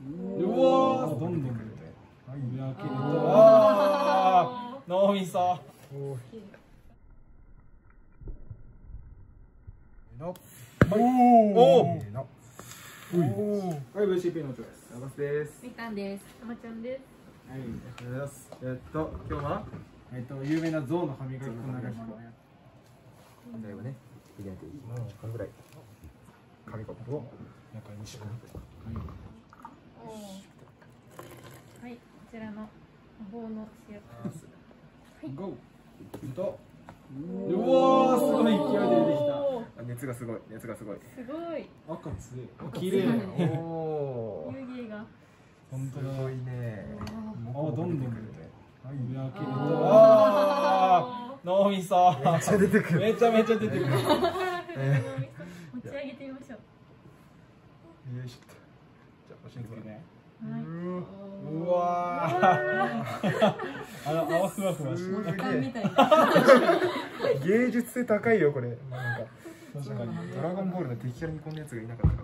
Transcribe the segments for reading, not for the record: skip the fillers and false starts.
うわー、どんどん出て。はい、焼けると。ああ、脳みそ。おお。はい、VCP の音です。 長瀬です。 みかんです。たまちゃんです。 はい、 ありがとうございます。今日は有名な象の歯磨き粉流し最後ね、入れて10分ぐらい紙コップを中にし込む。 はい、こちらの魔法のシアター。 ゴー。と。うわー、すごい勢いで出てきた。 熱がすごい、熱がすごい。 すごい。 赤強い。綺麗。 おお。 湯気が。 本当だ。 すごいね。 あ、どんどん出て。はい、焼けると。ああ、脳みそ。 めっちゃ出てくる。 めちゃめちゃ出てくる。 持ち上げてみましょう。 よいしょ。じゃあ、おしんこね。 はい。 うわー。泡ふわふわしてる。 おかんみたいな。 芸術性高いよ、これ。なんか。 確かに。 ドラゴンボールの敵キャラにこんなやつがいなかったから。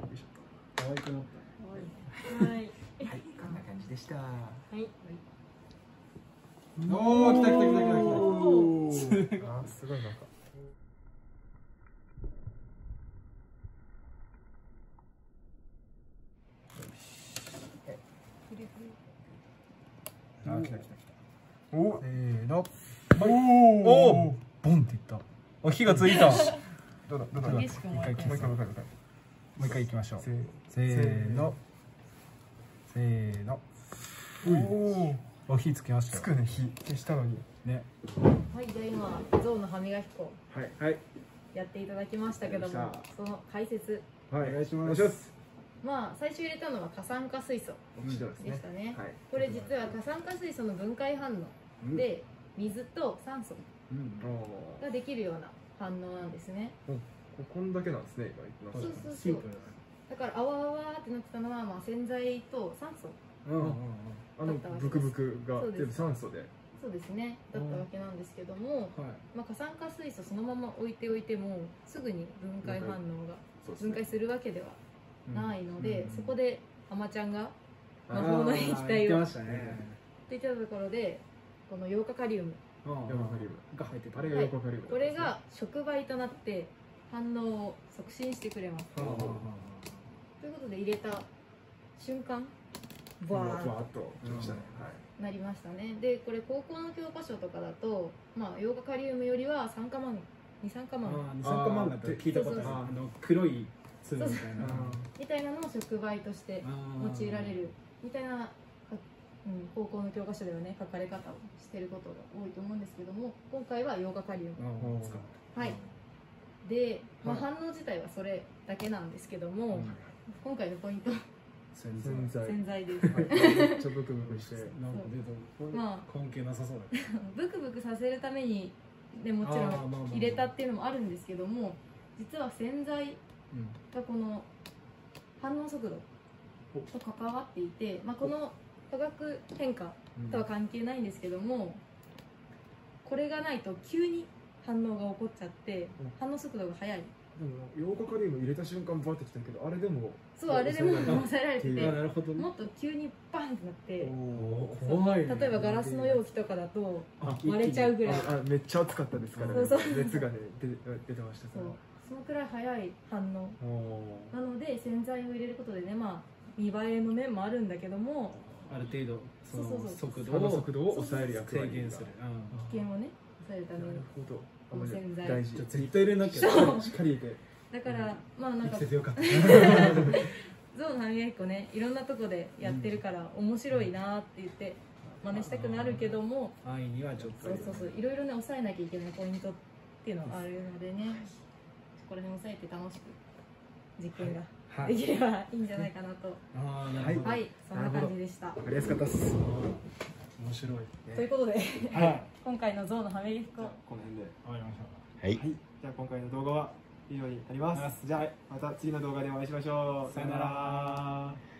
よいしょ。 可愛くなっはい。 はい、こんな感じでした。 はい。 た。おー、来た来た来た来た来た。 あ、すごいなんか。 あ、来た来た来た。 お、せーの。 おお。ボンっていった。お、火がついた。 どうだ、どうだ。 激しくもう一回もう一回、もう一回。 もう一回行きましょう。 せーの。せーの。おお。 お、火つきましたよ。 つくね、火消したのに。 ね。 はい、じゃあ今象の歯磨き粉はい、はい。 やっていただきましたけどもやりまし、 その解説。 はい、 お願いしますお願いします。 まあ最初入れたのは過酸化水素面白いですね。 でしたね。 はい。 これ実は過酸化水素の分解反応で水と酸素おができるような反応なんですね。 こんだけなんですね、今。 そうそうそう。だからあわあわーってなってたのはまあ洗剤と酸素。 ブクブクがそうです全部酸素で。 そうですね。だったわけなんですけども、まあ過酸化水素そのまま置いておいてもすぐに分解反応が分解するわけではないので、そこであまちゃんが魔法の液体をって言ったところで、このヨウ化カリウムヨウ化カリウムが入ってた。 あれがヨウ化カリウム。 これが触媒となって反応を促進してくれます。ということで入れた瞬間バーッふわっときましたね。 なりましたね。でこれ高校の教科書とかだと、まあヨウ化カリウムよりは酸化マン二酸化マン二酸化マンガって聞いたことある。黒い粒みたいな。 みたいなのを触媒として用いられるみたいな、高校の教科書ではね書かれ方をしていることが多いと思うんですけども、今回はヨウ化カリウムを使う。はい。で、まあ、反応自体はそれだけなんですけども、今回のポイント洗剤です。 めっちゃブクブクして。 なんかまあ関係なさそうだけど。 ブクブクさせるためにでもちろん入れたっていうのもあるんですけども、実は洗剤がこの反応速度と関わっていて、まあ、この化学変化とは関係ないんですけども、これがないと急に反応が起こっちゃって反応速度が速い。 でもヨウ化カリウム入れた瞬間バーってきたけど、あれでもそう、あれでも抑えられてて、 なるほどね。 もっと急にバンってなって、 怖いね。 例えばガラスの容器とかだと割れちゃうぐらい。 めっちゃ熱かったですからね。熱がね出てました。 そのくらい速い反応なので、洗剤を入れることでね、まあ見栄えの面もあるんだけども、 ある程度その速度を抑える役割制限する。 危険をね抑えるために。 なるほど。 この洗剤大事。 絶対入れなきゃ。 しっかり入れて。 だからまあなんか生きててよかった。 象の歯磨き粉ね、いろんなとこでやってるから面白いなって言って真似したくなるけども、 安易にはちょっと。 そういろいろね抑えなきゃいけないポイントっていうのがあるのでね、これ辺抑えて楽しく実験ができればいいんじゃないかなと。はい、そんな感じでした。 わかりやすかったです。 面白い。 ということで今回の象の歯磨き粉この辺で。 わかりました。 はい。じゃあ今回の動画は以上になります。じゃあまた次の動画でお会いしましょう。さよなら。